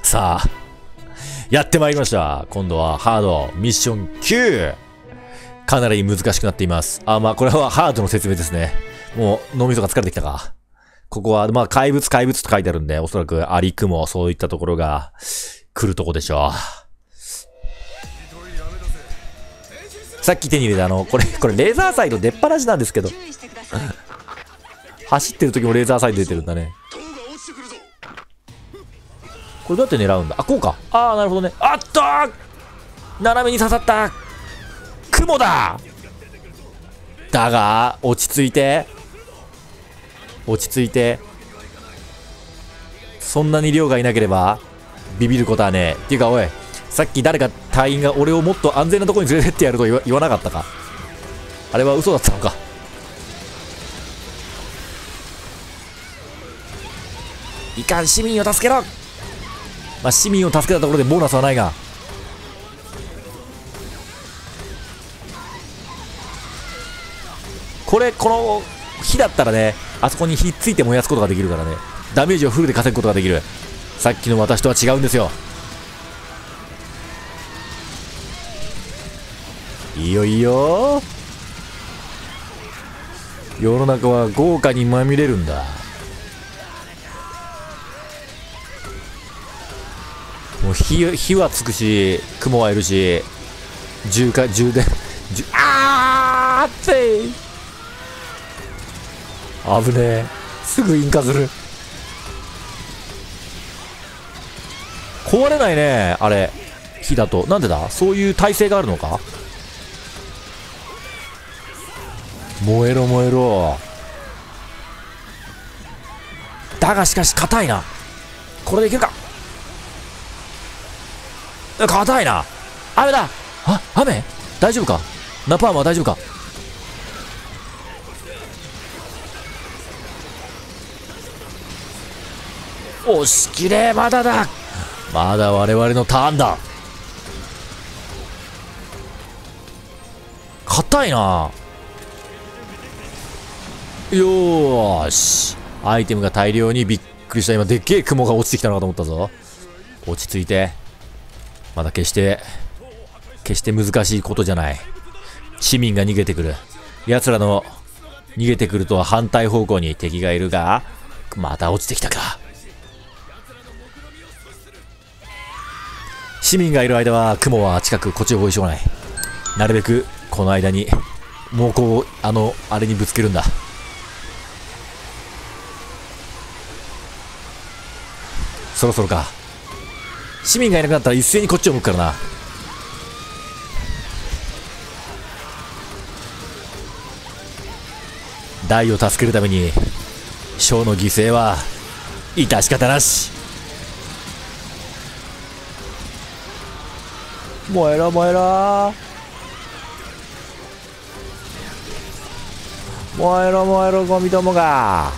さあ、やってまいりました。今度はハード、ミッション9。かなり難しくなっています。まあ、これはハードの説明ですね。もう、脳みそが疲れてきたか。ここは、まあ、怪物と書いてあるんで、おそらくアリクモ、そういったところが来るとこでしょう。さっき手に入れたこれレーザーサイド出っ放しなんですけど。走ってる時もレーザーサイド出てるんだね。これどうやって狙うんだ？こうか。なるほどね。斜めに刺さった。雲だ。だが、落ち着いて。そんなに量がいなければ、ビビることはねえ。っていうか、おい、さっき誰か隊員が俺をもっと安全なところに連れてってやると言わなかったか。あれは嘘だったのか。いかん、市民を助けろ。まあ、市民を助けたところでボーナスはないが。この火だったらね、あそこに火ついて燃やすことができるからね。ダメージをフルで稼ぐことができる。さっきの私とは違うんですよ。いいよいいよ。世の中は豪華にまみれるんだ。もう火はつくし、雲はいるし、充電、って危ねえ。すぐ引火する。壊れないね、あれ。火だと。なんでだ？そういう耐性があるのか？燃えろ燃えろ。だがしかし硬いな。これでいけるか？硬いな。雨だ。雨？大丈夫か？ナパームは大丈夫か？押し切れ。まだだ。まだ我々のターンだ。硬いな。よーし。アイテムが大量に。びっくりした。今でっけえ雲が落ちてきたのかと思ったぞ。落ち着いて。まだ決して難しいことじゃない。市民が逃げてくる。奴らの逃げてくるとは反対方向に敵がいるが、また落ちてきたか。市民がいる間は雲は近くこっちを追いしょうがない。なるべくこの間に猛攻をあれにぶつけるんだ。そろそろか。市民がいなくなったら一斉にこっちを向くからな。大を助けるために小の犠牲は致し方なし。燃えろ燃えろ燃えろ燃えろ、ゴミどもが。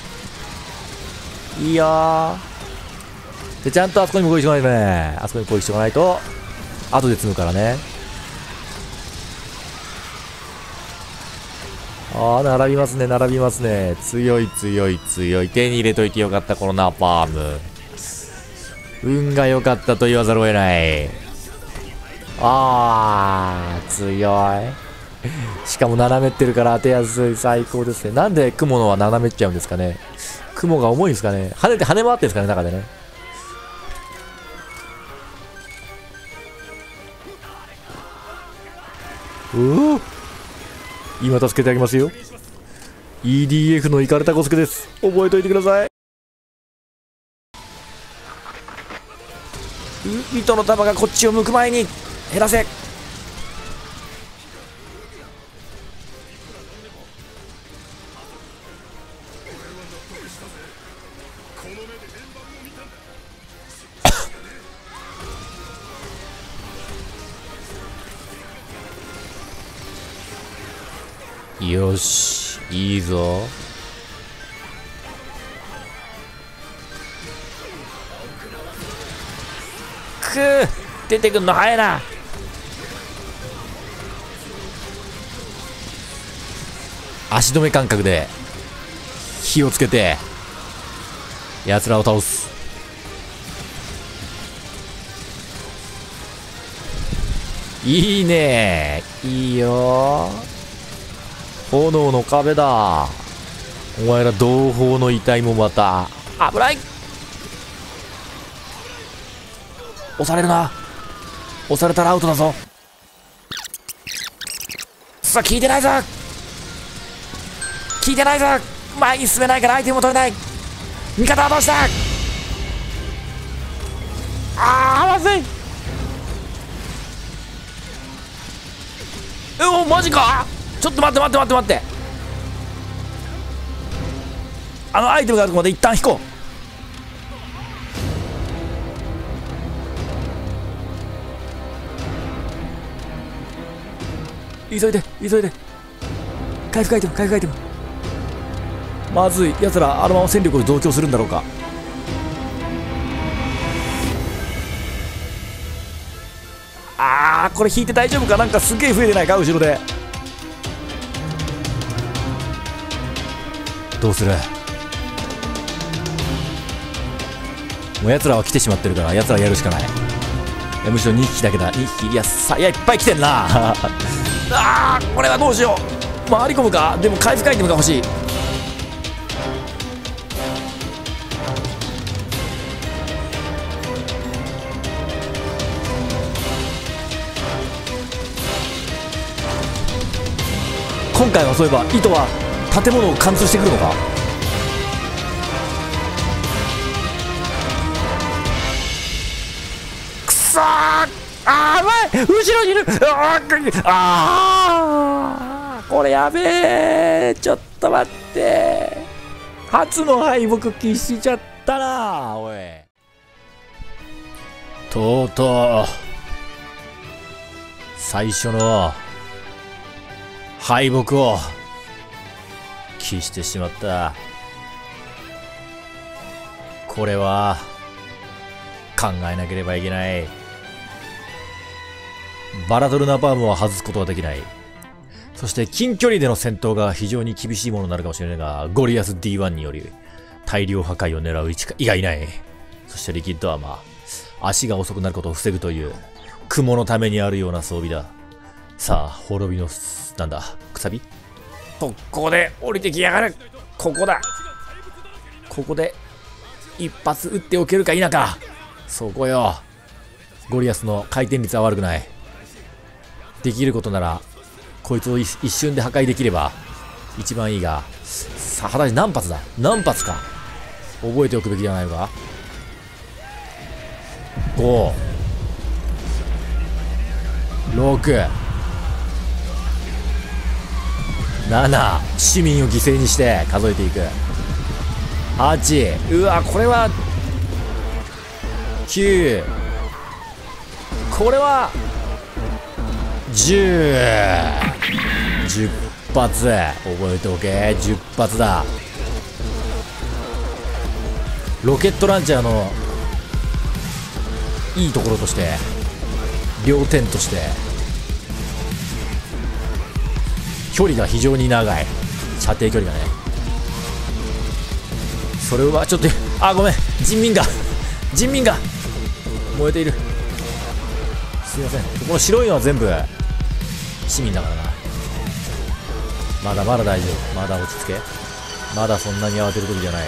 いいよー。で、ちゃんとあそこにも攻撃しておかないとね。あそこに攻撃しておかないと後で積むからね。並びますね並びますね。強い。手に入れといてよかった、このナパーム。運が良かったと言わざるを得ない。強い。しかも斜めってるから当てやすい。最高ですね。なんで雲のは斜めっちゃうんですかね。雲が重いんですかね。跳ね回ってんですかね、中でね。今助けてあげますよ。 EDF のイカれたコスケです。覚えといてください。糸の束がこっちを向く前に減らせ。よし、いいぞ。出てくんの早いな。足止め感覚で火をつけて奴らを倒す。 いいね。いいよ。炎の壁だ。お前ら同胞の遺体もまた危ない。押されるな。押されたらアウトだぞ。さあ効いてないぞ。効いてないぞ。前に進めないからアイテムも取れない。味方はどうした。まずい。マジか。ちょっと待って。アイテムがあるとこまで一旦引こう。急いで回復アイテム。まずい。やつらあのまま戦力を増強するんだろうか。これ引いて大丈夫か。なんかすげえ増えてないか後ろで。どうする。もうやつらは来てしまってるからやつらやるしかない。むしろ2匹だけだ。2匹。いやいっぱい来てんな。これはどうしよう。回り込むか。でも回復アイテムが欲しい。今回はそういえば糸は建物を貫通してくるのか。くそー。前後ろにいる。これやべえ。ちょっと待って。初の敗北喫しちゃったな。おい、とうとう最初の敗北を喫してしまった。これは考えなければいけない。バラドルナパームは外すことはできない。そして近距離での戦闘が非常に厳しいものになるかもしれないが、ゴリアス D1 により大量破壊を狙う以外いない。そしてリキッドアーマー、足が遅くなることを防ぐという雲のためにあるような装備だ。さあ滅びのなんだくさび。ここで降りてきやがる。ここだ。ここで一発撃っておけるか否か。そこよ。ゴリアスの回転率は悪くない。できることならこいつを一瞬で破壊できれば一番いいが、さあ果たして何発だ。何発か覚えておくべきではないのか。5、6、7、市民を犠牲にして数えていく。8、うわこれは9、これは10、10発覚えておけ。10発だ。ロケットランチャーのいいところとして両点として距離が非常に長い。射程距離がね。それはちょっとごめん。人民が燃えている。すいません。この白いのは全部市民だからな。まだ大丈夫。まだ落ち着け。まだそんなに慌てる時じゃない。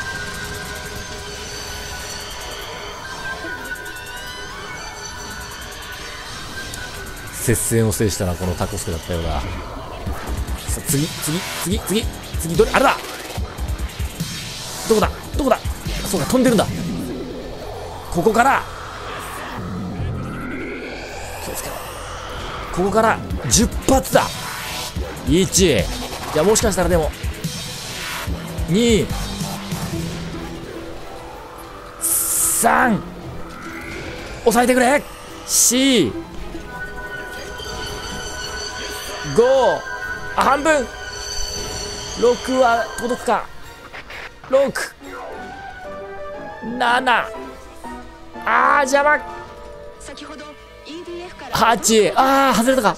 接戦を制したのはこのタコスケだったようだ。さあ次どれあれだ。どこだ。そうか飛んでるんだ。ここから気をつけろ。ここから10発だ。1、じゃあもしかしたらでも2、3、抑えてくれ。4、5、半分。6は届くか。6、7、邪魔。8、外れたか。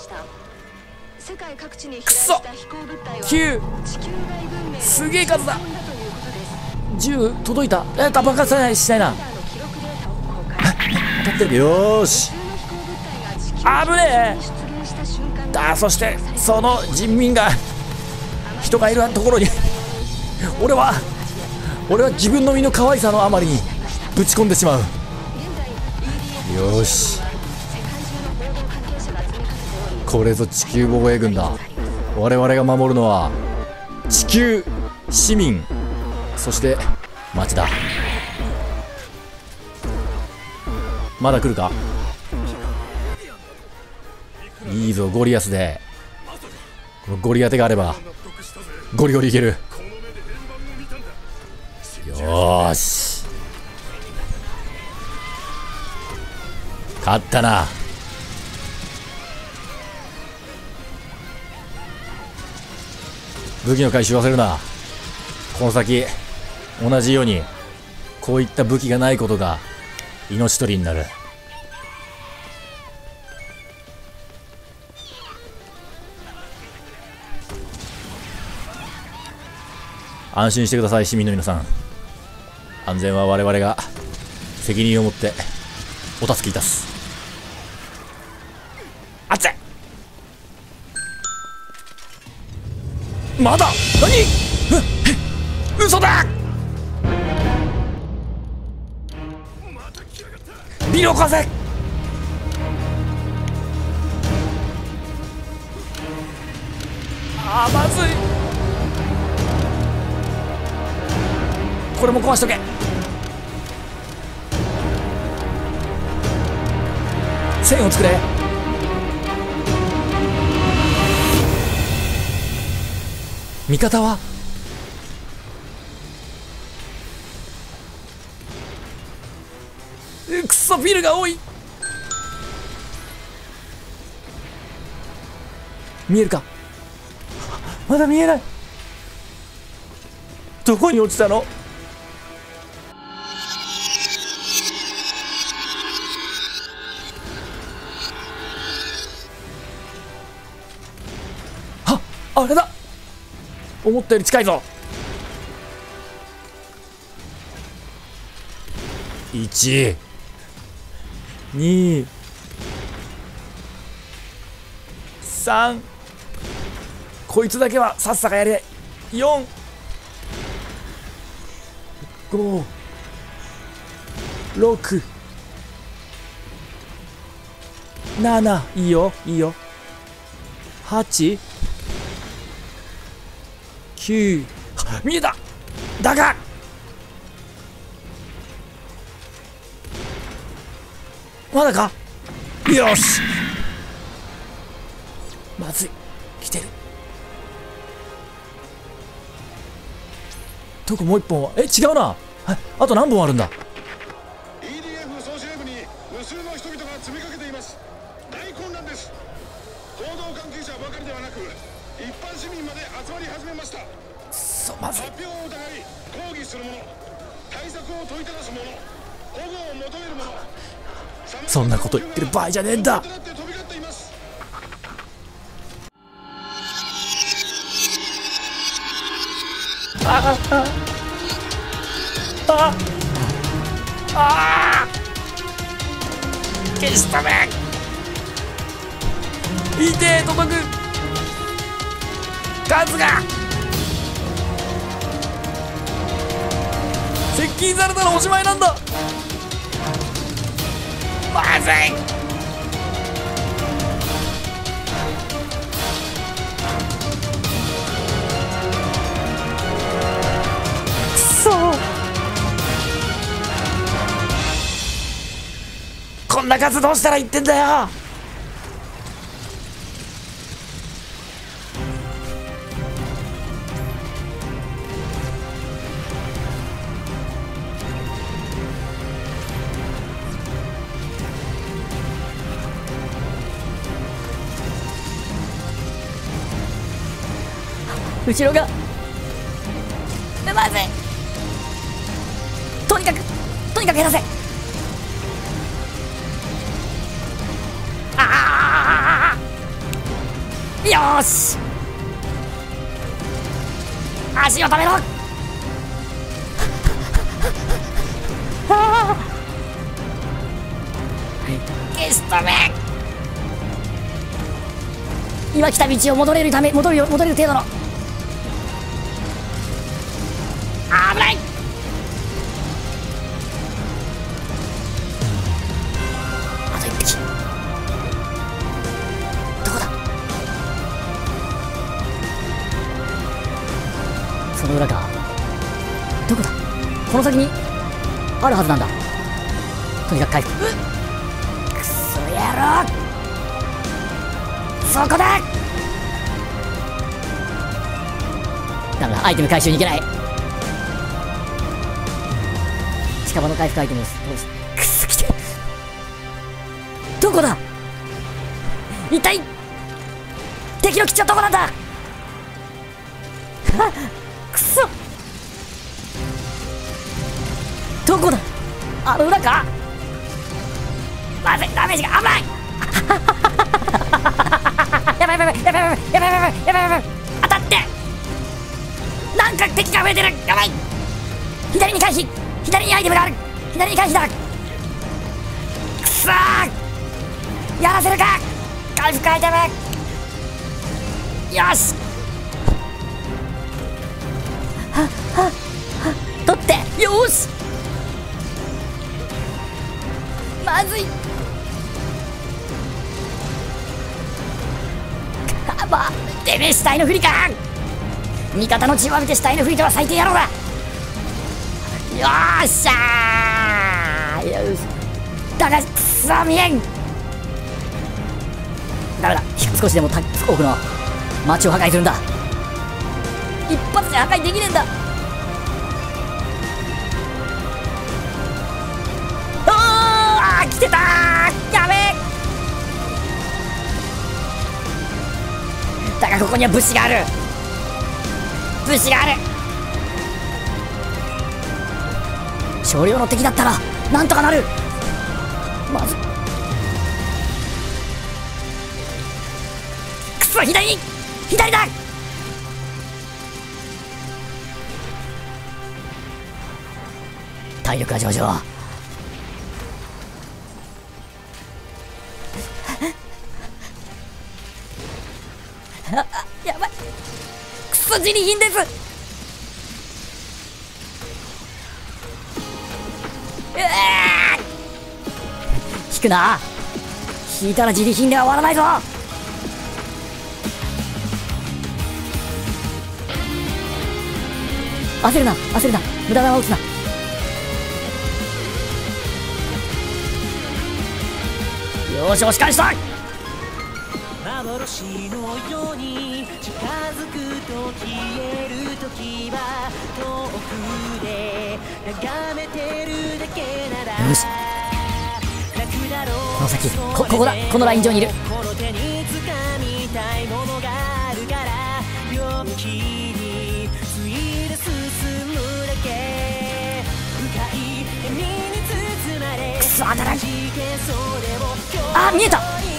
くそ。9、すげえ数だ。10届いた。爆発しないな。当たってる。よーし危ねえ。そしてその人民が人がいるところに俺は自分の身の可愛さのあまりにぶち込んでしまう。よし、これぞ地球防衛軍だ。我々が守るのは地球、市民、そして町だ。まだ来るか。いいぞゴリアスで。このゴリ当てがあればゴリゴリいける。よーし、勝ったな。武器の回収忘れるな。この先同じようにこういった武器がないことが命取りになる。安心してください市民の皆さん。安全は我々が責任を持ってお助けいたす。あっつい。まだ何嘘だ。ビルを壊せ。まずい。これも壊しとけ。線を作れ。味方はくそビルが多い。見えるか。まだ見えない。どこに落ちたの。あれだ。思ったより近いぞ。1、2、3、こいつだけはさっさかやれ。4、5、6、7、いいよいいよ。8、9、見えた。だがまだか。よし、まずい、来てる。どこもう一本は違うな。あと何本あるんだ。 EDF 総司令部に無数の人々が詰めかけています。大混乱です。報道関係者ばかりではなく一般市民まで集まり始めました。 まずい。 発表を疑い抗議する者、対策を問いただす者、保護を求める者、 そんなこと言ってる場合じゃねえんだ。消し止め。いて届く数が接近されたらおしまいなんだ。まずい。くそ、こんな数どうしたらいってんだよ。後ろがまずい。とにかく減らせ。よーし、足を止めろ。消し止め。 今来た道を戻れる程度の。危ない。あと1匹。どこだ。その裏か。どこだ。この先にあるはずなんだ。とにかく回復。くそ野郎、そこだ。ダメだ、アイテム回収に行けない。近場の回復アイテムを。くそ来て。どこだ。一体敵の基地はどこなんだ。くそ、どこだ。あの裏か。まずい、ダメージが危ない。やばいやばいやばいやばいやばいやばいやばいやばい。当たって。なんか敵が増えてる。やばい。左に回避。左にアイテムがある。左に回避だ。くそー、やらせるか。回復アイテム。よし。取って。よし。まずい。まあ、てめえ死体のふりか。味方の血を浴びて死体のふりとは最低野郎だ。よーっしゃー。よし。だがくそ見えん。ダメだ、少しでも多くの街を破壊するんだ。一発で破壊できねえんだ。あー、来てたー。やべえ。だがここには物資がある。物資がある。少量の敵だったらなんとかなる。まずくそ、左に、左だ。体力が上々。やばい。くそ、自利品です。引くな。引いたら自利品では終わらないぞ。焦るな、焦るな、無駄な打つな。よし、押し返した。 幻のように近づくと消えるときは遠くで眺めてるだけなら。 よし、この先、ここだ。このライン上にいる。 この手に掴みたいものがあるから陽気についで進むだけ。深い闇に包まれくそ、当たらん。 あ、 見えた。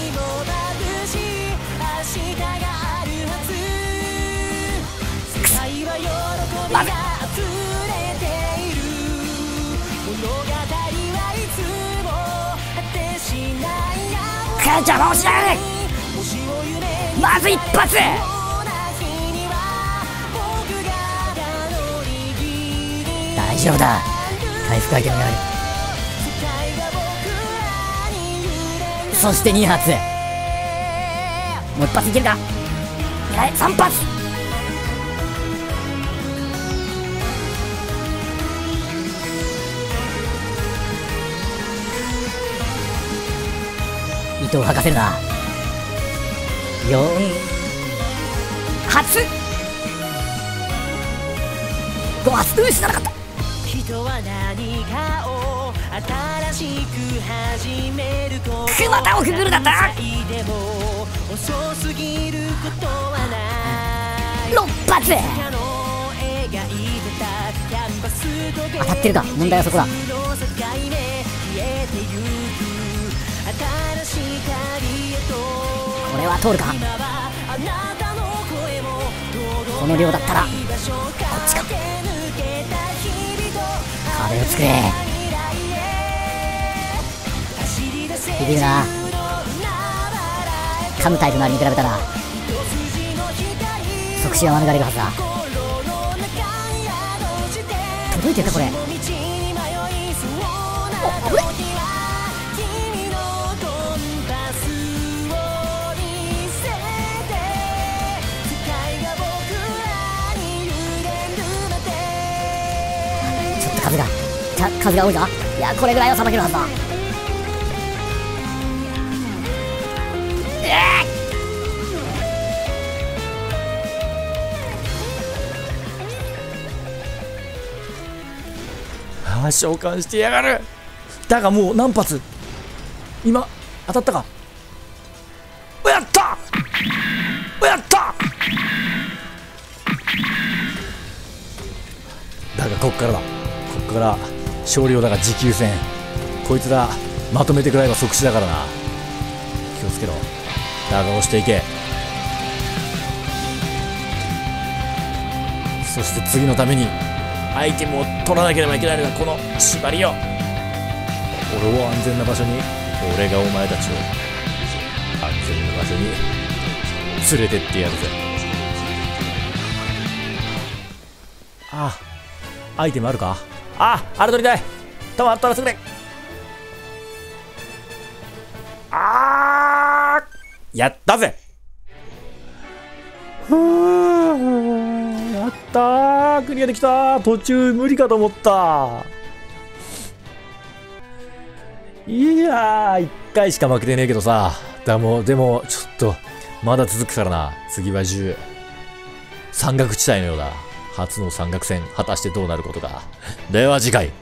まずい。 邪魔をしやがれ。まず一発。大丈夫だ、回復アイテムがある。そして2発。もう1発いけるか。3発。糸を吐かせるな。4発。5発。失わなかった。 人は何かを新しく始めること。 またをくぐるだった。 でも遅すぎることはない。 6発。当たってるか。問題はそこだ。これは通るか。この量だったらこっちか。壁を作れ。ビビるな。噛むタイプのあれに比べたら触手は免れるはずだ。届いてたこれ。お、危ない。ちょっと数が多いぞ。いや、これぐらいはさばけるはずだ。 召喚してやがる。だがもう何発今当たったか。やったやった。だがこっから少量だが持久戦。こいつらまとめてくらえば即死だからな。気をつけろ。だが押していけ。そして次のためにアイテムを取らなければいけないのがこの縛りよ。俺を安全な場所に、俺がお前たちを安全な場所に連れてってやるぜ。ああ、アイテムあるか。あれ取りたい。弾あったらすぐれ。やったぜ。やったー、クリアできたー。途中無理かと思った。いやー、1回しか負けてねえけどさ。でもちょっとまだ続くからな。次は10。山岳地帯のようだ。初の山岳戦、果たしてどうなることか。では次回。